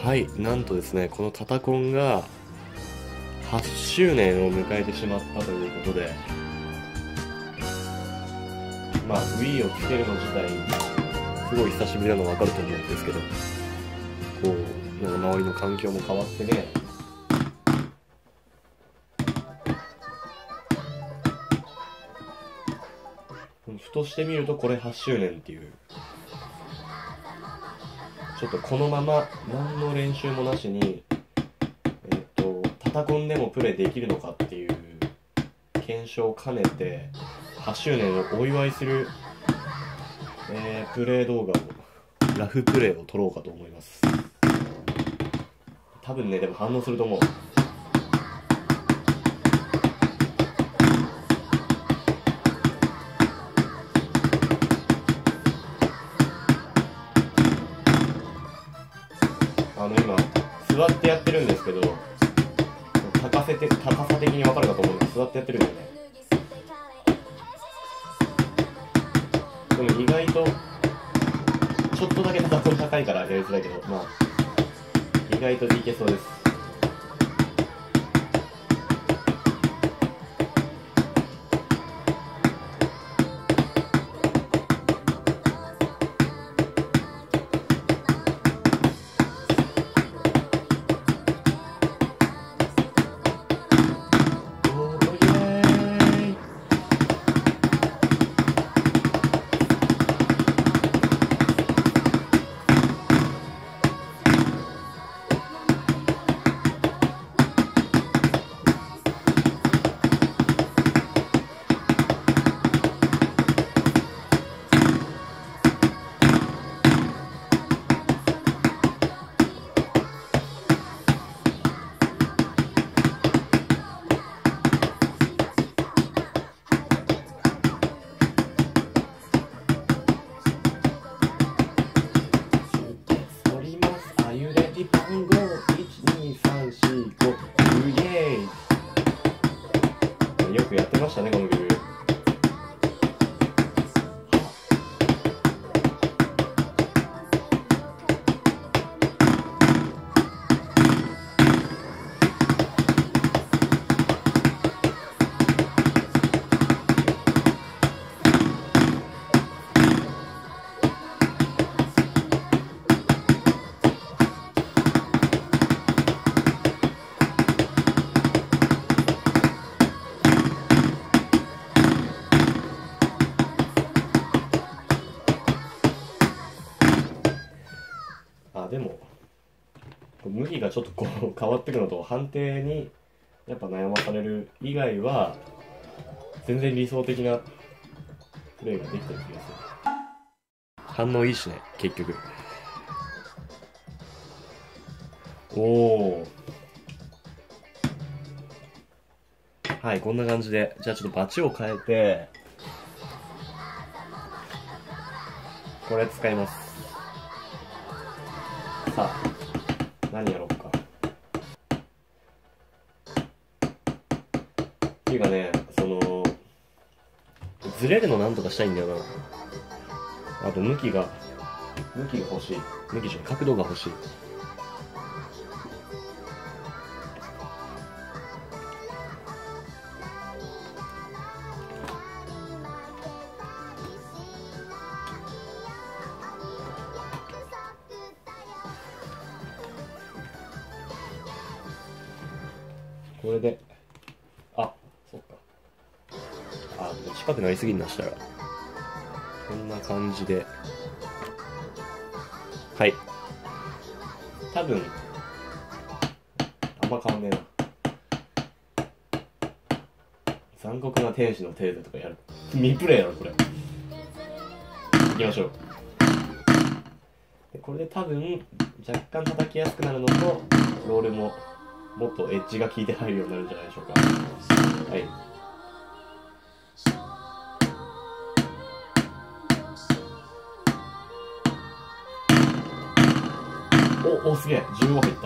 はい、なんとですね、このタタコンが8周年を迎えてしまったということで、まあ Wii をつけるの自体すごい久しぶりなの分かると思うんですけど、こうなんか周りの環境も変わってね、ふとしてみるとこれ8周年っていう、ちょっとこのまま何の練習もなしにタタコンでもプレイできるのかっていう検証を兼ねて8周年をお祝いする、プレイ動画をラフプレイを撮ろうかと思います。多分ね、でも反応すると思う。今座ってやってるんですけど、高さ的に分かるかと思うんです。座ってやってるんだよね。でも意外とちょっとだけタタコン高いからやりづらいけど、まあ意外といけそうです。よくやってましたね、この曲。でも向きがちょっとこう変わってくのと判定にやっぱ悩まされる以外は全然理想的なプレーができてる気がする。反応いいしね、結局。おお、はい、こんな感じで、じゃあちょっとバチを変えてこれ使います。さあ何やろうかっていうかね、ずれるのなんとかしたいんだよな。あと向きが欲しい。向きじゃない、角度が欲しい。これで、あ、そっか。近くなりすぎになしたらこんな感じで、はい、多分あんま変わんねえな。残酷な天使のテーゼとかやる。ミプレイやろこれ。いきましょう。でこれで多分若干叩きやすくなるのと、ロールももっとエッジが効いて入るようになるんじゃないでしょうか。はい、おすげえ、15入った。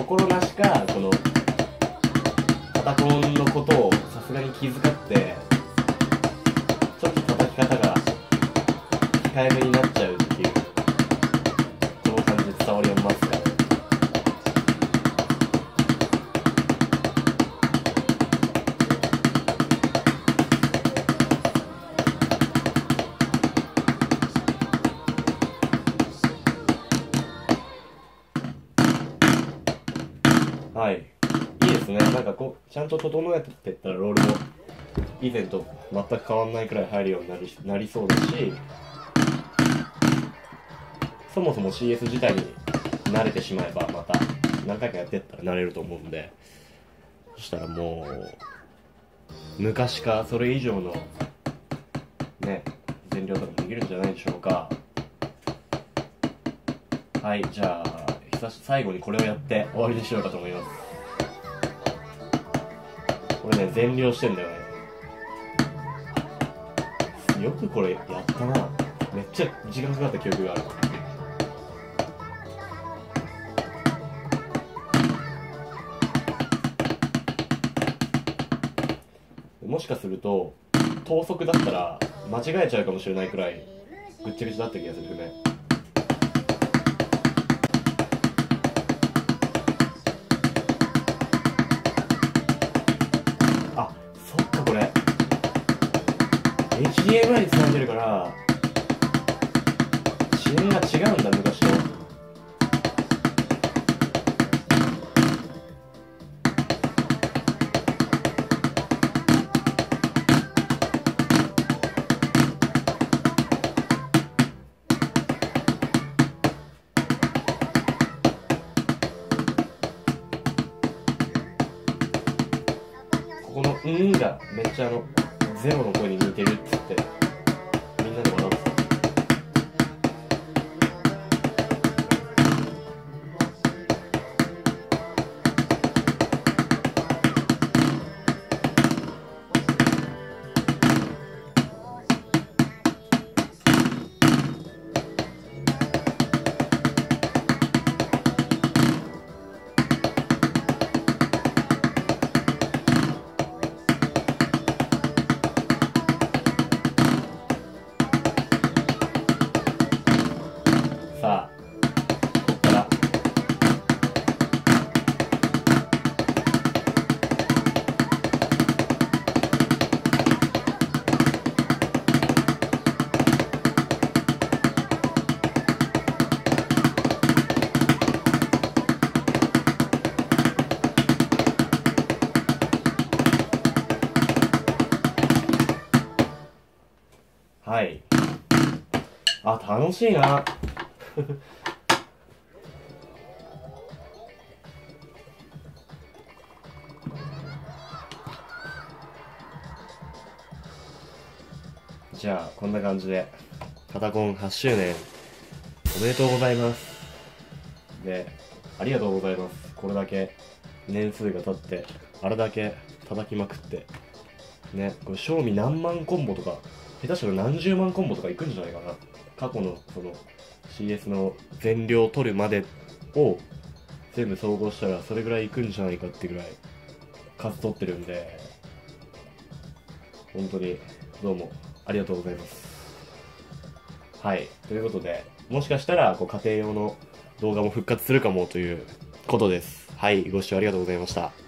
心なしかこのパタコンのことをさすがに気遣ってちょっと叩き方が控えめになっちゃうっていう、この感じで伝わりますか？はい、いいですね。なんかこうちゃんと整えてってったらロールも以前と全く変わんないくらい入るようになりそうだし、そもそも CS 自体に慣れてしまえばまた何回かやってったら慣れると思うんで、そしたらもう昔かそれ以上のね全量とかもできるんじゃないでしょうか。はい、じゃあ最後にこれをやって終わりにしようかと思います。これね全量してんだよね。よくこれやったな。めっちゃ時間かかった記憶がある。もしかすると等速だったら間違えちゃうかもしれないくらいぐっちゃぐちゃだった気がするね。あ、そっか、これ HDMI につないでるから遅延が違うんだ、昔と。この「ん」がめっちゃゼロの声に似てるっつってみんなで笑ってた。さあ、こっからはい。あ、楽しいな。じゃあこんな感じでパタコン8周年おめでとうございます。で、ありがとうございます。これだけ年数が経ってあれだけ叩きまくってね、これ賞味何万コンボとか下手したら何十万コンボとかいくんじゃないかな。過去のその CS の全量取るまでを全部総合したらそれぐらいいくんじゃないかってぐらい数取ってるんで、本当にどうもありがとうございます。はい、ということでもしかしたらこう家庭用の動画も復活するかもということです。はい、ご視聴ありがとうございました。